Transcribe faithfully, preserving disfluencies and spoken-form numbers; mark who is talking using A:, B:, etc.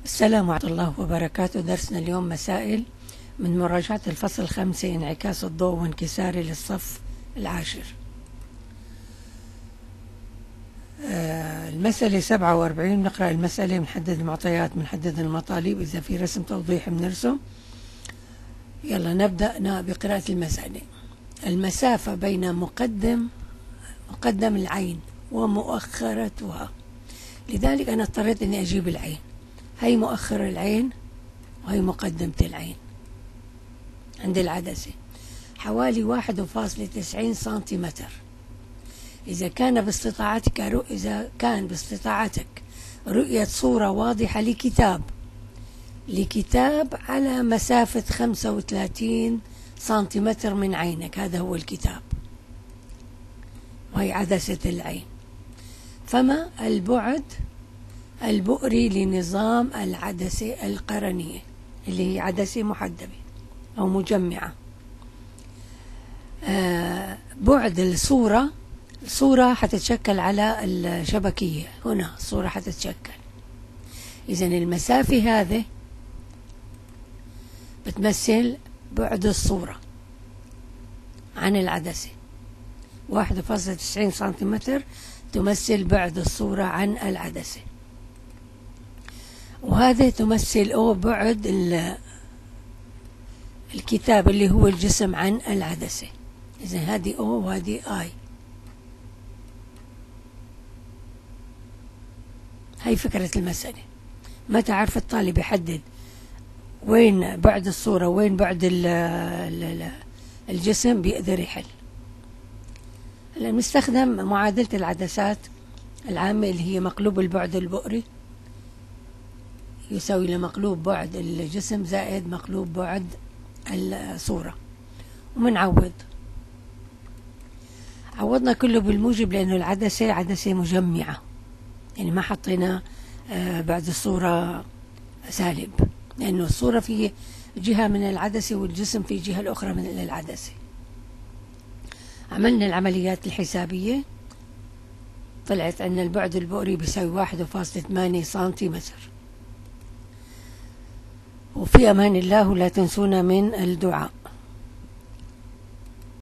A: السلام ورحمة الله وبركاته. درسنا اليوم مسائل من مراجعة الفصل الخامس، انعكاس الضوء وانكساره، للصف العاشر. آه المسألة سبعة وأربعين. نقرأ المسألة، بنحدد المعطيات، بنحدد المطالب، إذا في رسم توضيح بنرسم. يلا نبدأ بقراءة المسألة. المسافة بين مقدم مقدم العين ومؤخرتها. لذلك أنا اضطريت أني أجيب العين. هي مؤخر العين وهي مقدمة العين عند العدسة، حوالي واحد فاصلة تسعين سنتيمتر. إذا كان باستطاعتك رؤ... إذا كان باستطاعتك رؤية صورة واضحة لكتاب لكتاب على مسافة خمسة وثلاثين سنتيمتر من عينك، هذا هو الكتاب وهي عدسة العين، فما البعد البؤري لنظام العدسة القرنية اللي هي عدسة محدبة أو مجمعة؟ آه بعد الصورة الصورة حتتشكل على الشبكية، هنا الصورة حتتشكل. إذن المسافة هذه بتمثل بعد الصورة عن العدسة، واحد فاصلة تسعين سنتيمتر تمثل بعد الصورة عن العدسة، وهذا تمثل أو بعد الكتاب اللي هو الجسم عن العدسة. إذن هذه أو وهذه آي. هاي فكرة المسألة. متى عرف الطالب يحدد وين بعد الصورة وين بعد الجسم بيقدر يحل. هلا بنستخدم معادلة العدسات العامة اللي هي مقلوب البعد البؤري يساوي لمقلوب بعد الجسم زائد مقلوب بعد الصورة، ومنعوض. عوضنا كله بالموجب لأنه العدسة عدسة مجمعة، يعني ما حطينا بعد الصورة سالب، لأنه الصورة في جهة من العدسة والجسم في جهة الأخرى من العدسة. عملنا العمليات الحسابية، طلعت أن البعد البؤري بيساوي واحد فاصلة ثمانية سنتيمتر. وفي أمان الله، ولا تنسونا من الدعاء.